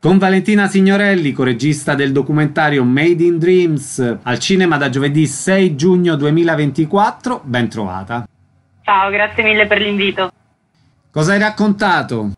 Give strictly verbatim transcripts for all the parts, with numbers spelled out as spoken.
Con Valentina Signorelli, coregista del documentario Made in Dreams, al cinema da giovedì sei giugno duemilaventiquattro, ben trovata. Ciao, grazie mille per l'invito. Cosa hai raccontato?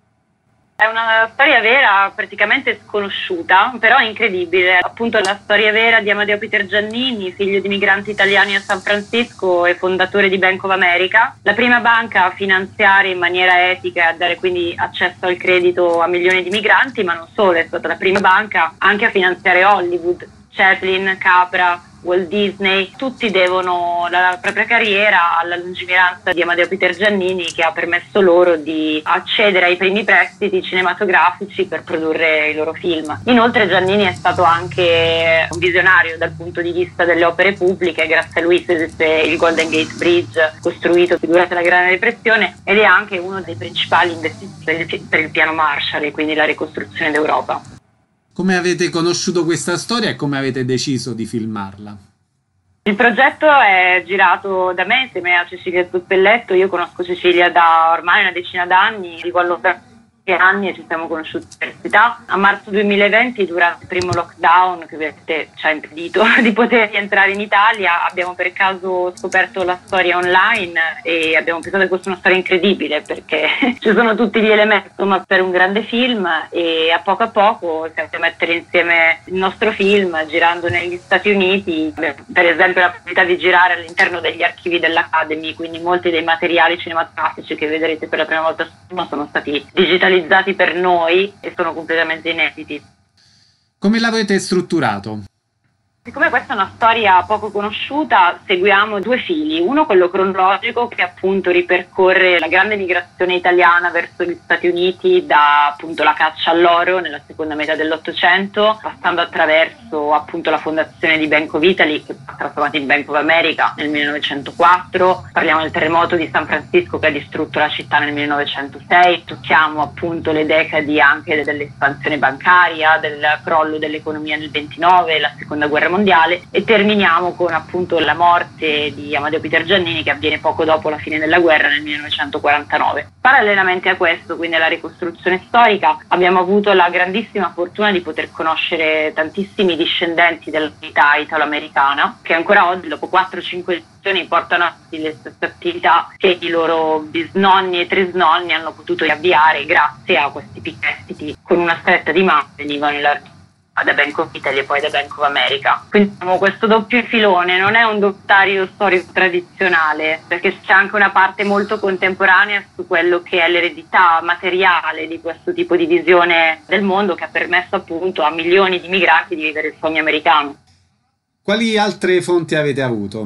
È una storia vera, praticamente sconosciuta, però incredibile. Appunto la storia vera di Amadeo Peter Giannini, figlio di migranti italiani a San Francisco e fondatore di Bank of America, la prima banca a finanziare in maniera etica e a dare quindi accesso al credito a milioni di migranti, ma non solo, è stata la prima banca anche a finanziare Hollywood, Chaplin, Capra, Walt Disney. Tutti devono la propria carriera alla lungimiranza di Amadeo Peter Giannini, che ha permesso loro di accedere ai primi prestiti cinematografici per produrre i loro film. Inoltre Giannini è stato anche un visionario dal punto di vista delle opere pubbliche. Grazie a lui si esiste il Golden Gate Bridge, costruito durante la Grande Depressione, ed è anche uno dei principali investitori per il piano Marshall e quindi la ricostruzione d'Europa. Come avete conosciuto questa storia e come avete deciso di filmarla? Il progetto è girato da me insieme a Cecilia Zuppelletto. Io conosco Cecilia da ormai una decina d'anni, dico allora anni e ci siamo conosciuti all'università. A marzo duemilaventi, durante il primo lockdown che ovviamente ci ha impedito di poter rientrare in Italia, abbiamo per caso scoperto la storia online e abbiamo pensato che fosse una storia incredibile, perché ci sono tutti gli elementi insomma per un grande film, e a poco a poco siamo a mettere insieme il nostro film girando negli Stati Uniti. Per esempio la possibilità di girare all'interno degli archivi dell'Academy, quindi molti dei materiali cinematografici che vedrete per la prima volta sono stati digitalizzati per noi e sono completamente inediti. Come l'avete strutturato? Siccome questa è una storia poco conosciuta, seguiamo due fili. Uno, quello cronologico, che appunto ripercorre la grande migrazione italiana verso gli Stati Uniti da appunto la caccia all'oro nella seconda metà dell'Ottocento, passando attraverso appunto la fondazione di Bank of Italy, che è trasformata in Bank of America nel millenovecentoquattro. Parliamo del terremoto di San Francisco che ha distrutto la città nel millenovecentosei. Tocchiamo appunto le decadi anche dell'espansione bancaria, del crollo dell'economia nel ventinove, la seconda guerra mondiale, e terminiamo con appunto la morte di Amadeo Peter Giannini, che avviene poco dopo la fine della guerra nel millenovecentoquarantanove. Parallelamente a questo, quindi alla ricostruzione storica, abbiamo avuto la grandissima fortuna di poter conoscere tantissimi discendenti dell'unità italo-americana, che ancora oggi, dopo quattro cinque generazioni, portano avanti le stesse attività che i loro bisnonni e trisnonni hanno potuto avviare grazie a questi prestiti con una stretta di mano venivano elargiti da Bank of Italy e poi da Bank of America. Quindi diciamo, questo doppio filone non è un documentario storico tradizionale, perché c'è anche una parte molto contemporanea su quello che è l'eredità materiale di questo tipo di visione del mondo, che ha permesso appunto a milioni di migranti di vivere il sogno americano. Quali altre fonti avete avuto?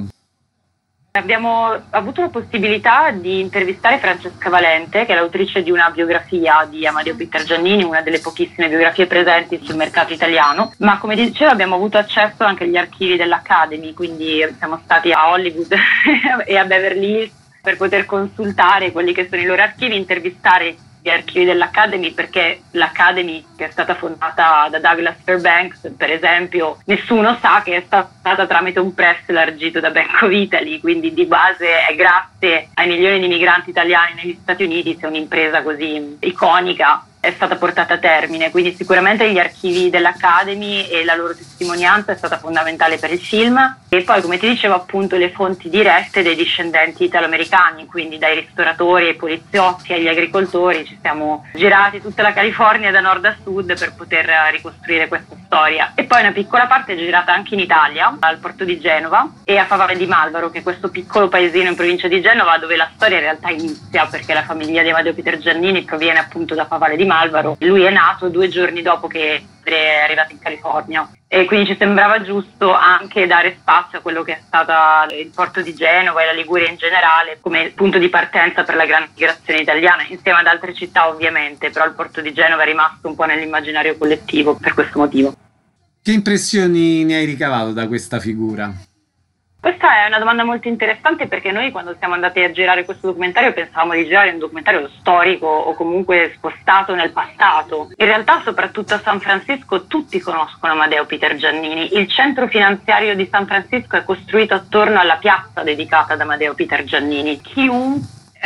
Abbiamo avuto la possibilità di intervistare Francesca Valente, che è l'autrice di una biografia di Amadeo Peter Giannini, una delle pochissime biografie presenti sul mercato italiano, ma come dicevo abbiamo avuto accesso anche agli archivi dell'Academy, quindi siamo stati a Hollywood e a Beverly Hills per poter consultare quelli che sono i loro archivi, intervistare gli archivi dell'Academy, perché l'Academy, che è stata fondata da Douglas Fairbanks, per esempio, nessuno sa che è stata tramite un press elargito da Bank of Italy, quindi di base è grazie ai milioni di migranti italiani negli Stati Uniti se un'impresa così iconica è stata portata a termine. Quindi sicuramente gli archivi dell'Academy e la loro testimonianza è stata fondamentale per il film, e poi come ti dicevo appunto le fonti dirette dei discendenti italo-americani, quindi dai ristoratori ai poliziotti agli agricoltori. Ci siamo girati tutta la California da nord a sud per poter ricostruire questa storia, e poi una piccola parte è girata anche in Italia, al porto di Genova e a Favale di Malvaro, che è questo piccolo paesino in provincia di Genova dove la storia in realtà inizia, perché la famiglia di Amadeo Peter Giannini proviene appunto da Favale di Malvaro. Lui è nato due giorni dopo che è arrivato in California, e quindi ci sembrava giusto anche dare spazio a quello che è stato il porto di Genova e la Liguria in generale come punto di partenza per la grande migrazione italiana, insieme ad altre città ovviamente, però il porto di Genova è rimasto un po' nell'immaginario collettivo per questo motivo. Che impressioni ne hai ricavato da questa figura? Questa è una domanda molto interessante, perché noi quando siamo andati a girare questo documentario pensavamo di girare un documentario storico o comunque spostato nel passato. In realtà soprattutto a San Francisco tutti conoscono Amadeo Peter Giannini. Il centro finanziario di San Francisco è costruito attorno alla piazza dedicata ad Amadeo Peter Giannini. Chiunque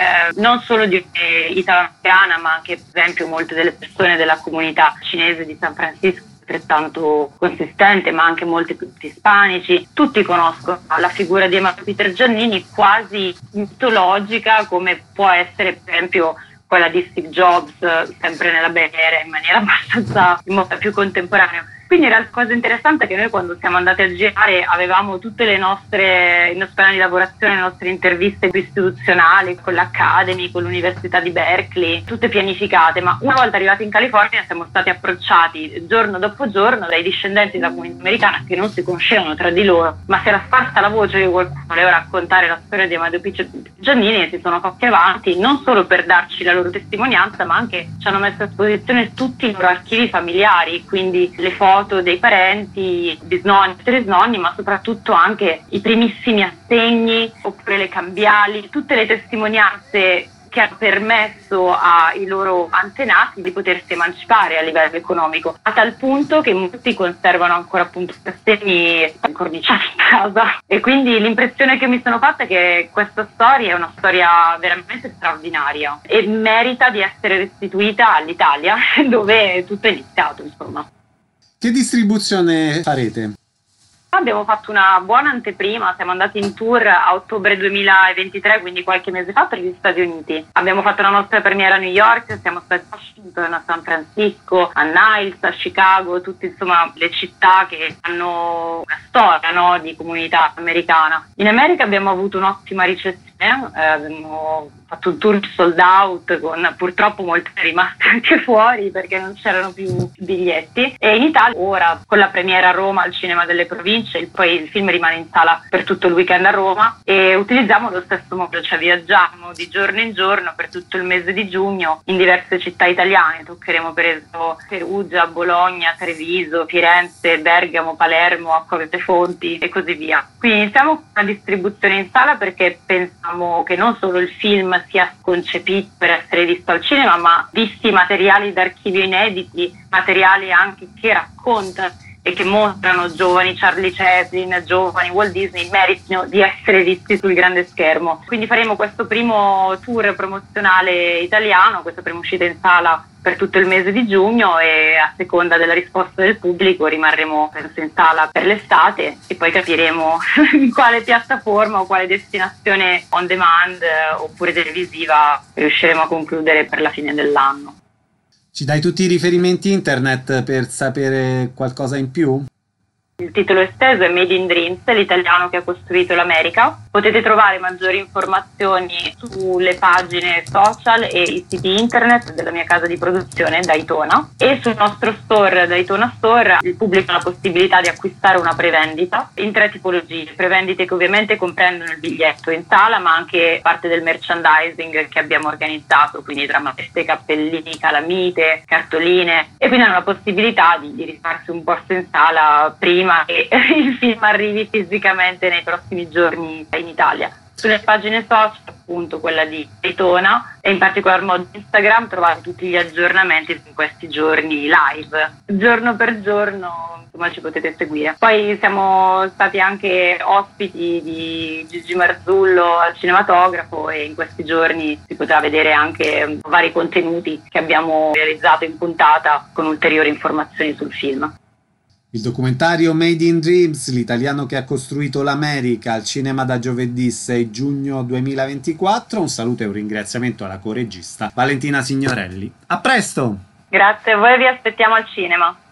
eh, non solo di eh, italo-americana, ma anche per esempio molte delle persone della comunità cinese di San Francisco, altrettanto consistente, ma anche molti ispanici. Tutti conoscono la figura di Amado Peter Giannini, quasi mitologica come può essere per esempio quella di Steve Jobs, sempre nella Bay Area, in maniera abbastanza in modo più contemporaneo. Quindi la cosa interessante è che noi quando siamo andati a girare avevamo tutte le nostre, i nostri piani di lavorazione, le nostre interviste istituzionali con l'Academy, con l'Università di Berkeley, tutte pianificate, ma una volta arrivati in California siamo stati approcciati giorno dopo giorno dai discendenti della comunità americana che non si conoscevano tra di loro, ma si era sparsa la voce che qualcuno voleva raccontare la storia di Amado Peter Giannini e si sono fatti avanti non solo per darci la loro testimonianza, ma anche ci hanno messo a disposizione tutti i loro archivi familiari, quindi le foto dei parenti, bisnonni, trisnonni, ma soprattutto anche i primissimi assegni oppure le cambiali, tutte le testimonianze che hanno permesso ai loro antenati di potersi emancipare a livello economico, a tal punto che molti conservano ancora appunto assegni incorniciati in casa. E quindi l'impressione che mi sono fatta è che questa storia è una storia veramente straordinaria e merita di essere restituita all'Italia, dove tutto è iniziato, insomma. Che distribuzione farete? Abbiamo fatto una buona anteprima, siamo andati in tour a ottobre duemilaventitré, quindi qualche mese fa, per gli Stati Uniti. Abbiamo fatto la nostra premiera a New York, siamo stati a Washington, a San Francisco, a Niles, a Chicago, tutte insomma le città che hanno una storia, no, di comunità americana. In America abbiamo avuto un'ottima ricezione, eh, abbiamo fatto un tour sold out, con purtroppo molte rimaste anche fuori perché non c'erano più biglietti, e in Italia ora con la premiera a Roma al Cinema delle Province, il, poi il film rimane in sala per tutto il weekend a Roma e utilizziamo lo stesso modo, cioè viaggiamo di giorno in giorno per tutto il mese di giugno in diverse città italiane. Toccheremo per esempio Perugia, Bologna, Treviso, Firenze, Bergamo, Palermo, Acquavite Fonti e così via. Quindi iniziamo con una distribuzione in sala perché pensiamo che non solo il film sia concepito per essere visto al cinema, ma visti materiali d'archivio inediti, materiali anche che raccontano e che mostrano giovani Charlie Chaplin, giovani Walt Disney, meritino di essere visti sul grande schermo. Quindi faremo questo primo tour promozionale italiano, questa prima uscita in sala per tutto il mese di giugno, e a seconda della risposta del pubblico rimarremo penso in sala per l'estate e poi capiremo in quale piattaforma o quale destinazione on demand eh, oppure televisiva riusciremo a concludere per la fine dell'anno. Ci dai tutti i riferimenti internet per sapere qualcosa in più? Il titolo esteso è Made in Dreams, l'italiano che ha costruito l'America. Potete trovare maggiori informazioni sulle pagine social e i siti internet della mia casa di produzione, Daytona, e sul nostro store, Daytona Store, il pubblico ha la possibilità di acquistare una prevendita in tre tipologie. Prevendite che ovviamente comprendono il biglietto in sala, ma anche parte del merchandising che abbiamo organizzato, quindi tra magliette, cappellini, calamite, cartoline, e quindi hanno la possibilità di, di risparmiarsi un posto in sala prima che il film arrivi fisicamente nei prossimi giorni in Italia. Sulle pagine social, appunto quella di Daytona e in particolar modo Instagram, trovate tutti gli aggiornamenti in questi giorni live, giorno per giorno, insomma ci potete seguire. Poi siamo stati anche ospiti di Gigi Marzullo al cinematografo e in questi giorni si potrà vedere anche vari contenuti che abbiamo realizzato in puntata con ulteriori informazioni sul film. Il documentario Made in Dreams, l'italiano che ha costruito l'America, al cinema da giovedì sei giugno duemilaventiquattro. Un saluto e un ringraziamento alla coregista Valentina Signorelli. A presto! Grazie a voi, vi aspettiamo al cinema.